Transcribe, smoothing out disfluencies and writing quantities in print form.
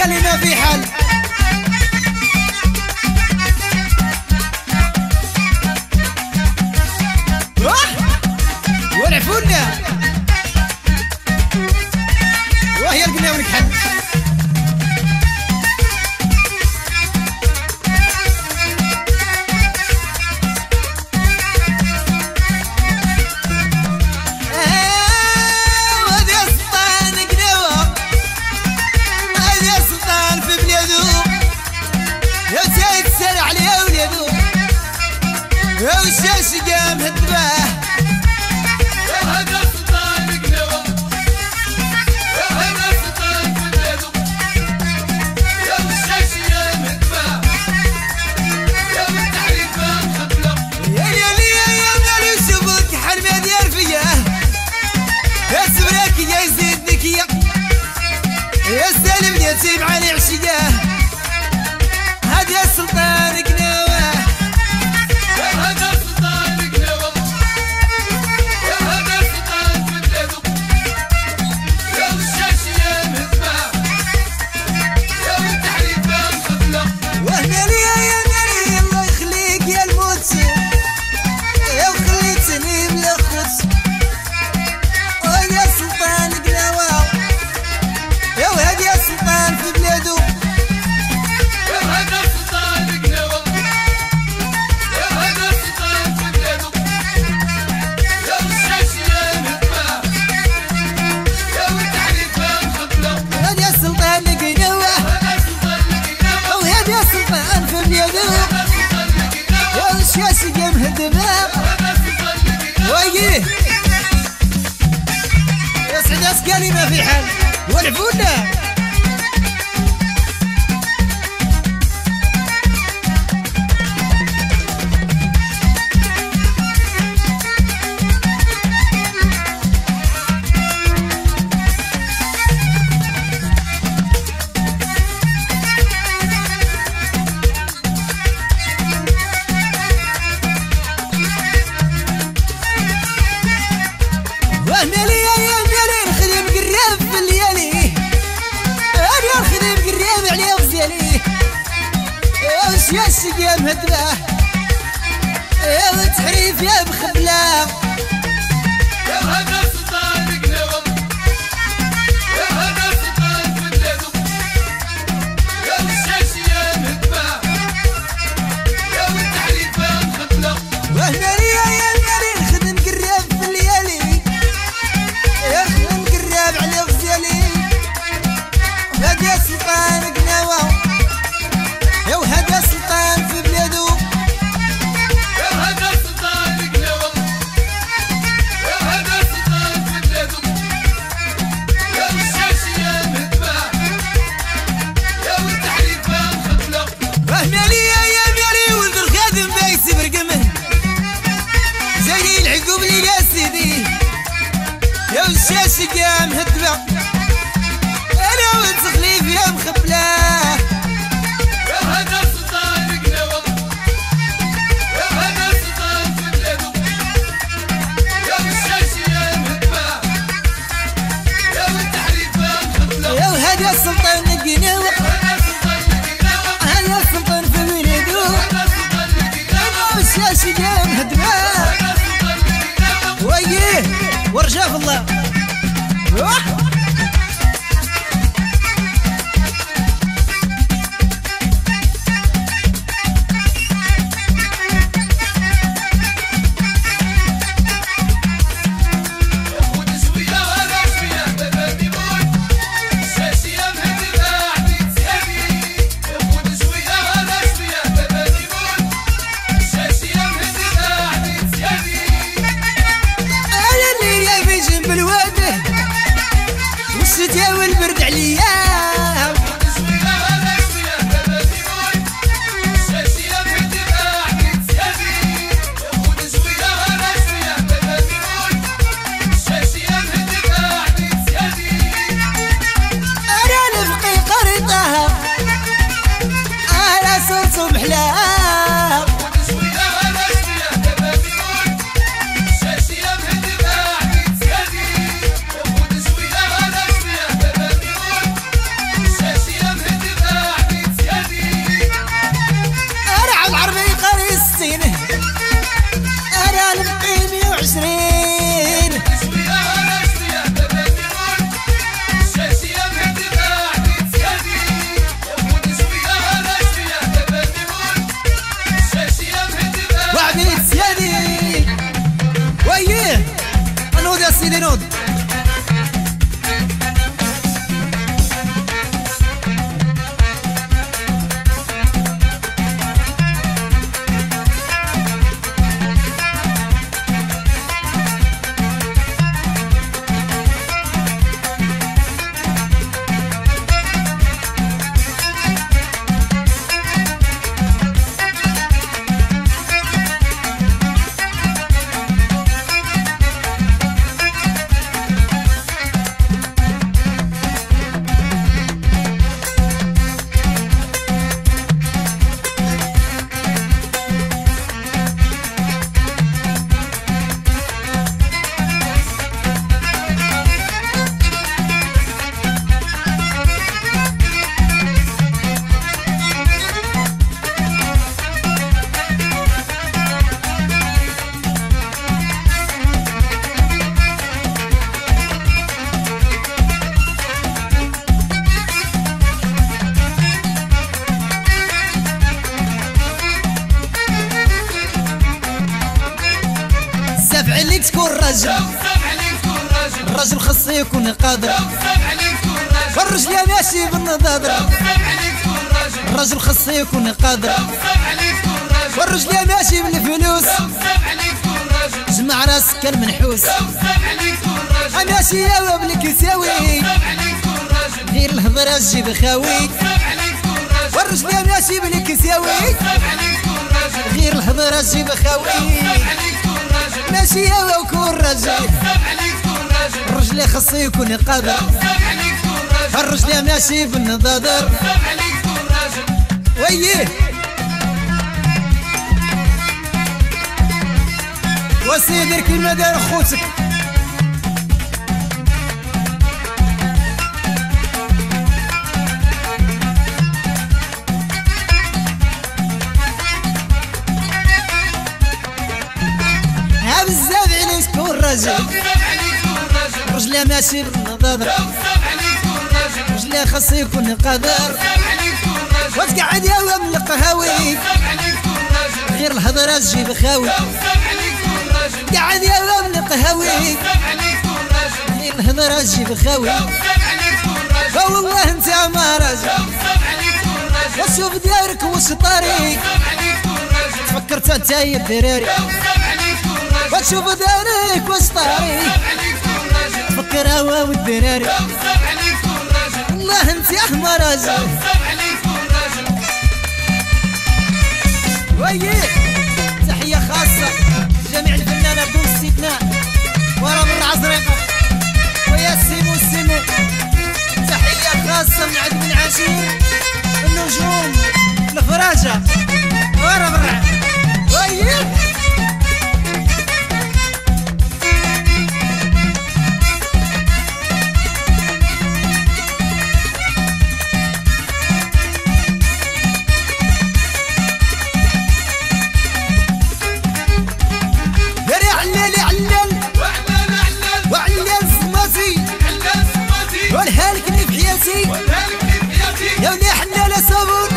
قال ما في حل. ورعفونا وهي لقنا ونكحل. والشاش قام هدباه يا هذا سلطان قنوة يا هذا سلطان بلادو يا والشاش قام هدباه يا والتحريف مخبلة يا مالي شوفك حرمة ديال فياه يا سبراك يا يزيدك يا سالم يتيم علي عشياه هذا سلطان قنوة الشاشي قام هدمها وييه يا سعد اسكالي ما في حال والعفونة يا الشقام هدباه يا وتحريف يا بخبلة يا هذا سلطان قنوة يا هذا سلطان بلادو يا والشاش قام هدباه يا والتحريف مخبلة وهنا ليا يا مالي نخدم قراب في الليالي يا نخدم قراب على غزالي هذا سلطان قنوة يا وهذا سلطان في بلادو يا هذا سلطان قنوة يا هذا سلطان في بلادو يا والشاش قام هدباه يا والتحريف مخبلة وهنا ليا يا مالي ولد الخادم بايس برقمه زي العقوب لي يا سيدي يا والشاش قام هدبه انا وتخليف يا مخبله السلطان قنوة هذا السلطان في بلادو والشاشي قام هدماه وييه ورجاه الله بنود عليك تكون راجل الراجل خاصو يكون قادر والرجل ماشي بالنظاظر الراجل خاصو يكون قادر والرجل ماشي بالفلوس جمع راسك المنحوس ماشي يا بلك يساوي غير الهضره تجيب خاوي والرجل ماشي بلك يساوي غير الهضره تجيب خاوي ماشي يا وكون راجل الرجل خاصو يكون قادر الرجل ماشي بالنظاظر ويه وسيدر كلمة دار خوتك بزاف عليك تكون راجل رجلها ماشي بالنظاظر رجلها خاصو يكون قادر وتقعد يا من القهاوي غير الهضره تجيب خاوي قعد يا من القهاوي غير الهضره تجيب خاوي والله انت ما راجل وشوف ديارك وش طريق تفكرت انت يا الدراري وتشوف دارك واش طاري فكر هوا والدراري والله انت يا حمار راجل ويه تحية خاصة جميع الفنانة بدون استثناء ورا من العزريقة ويا سيمو تحية خاصة من عند بن عاشور النجوم الفراجة ورا من ويه والهالك اللي في حياتي يا ولي حنا لا صابون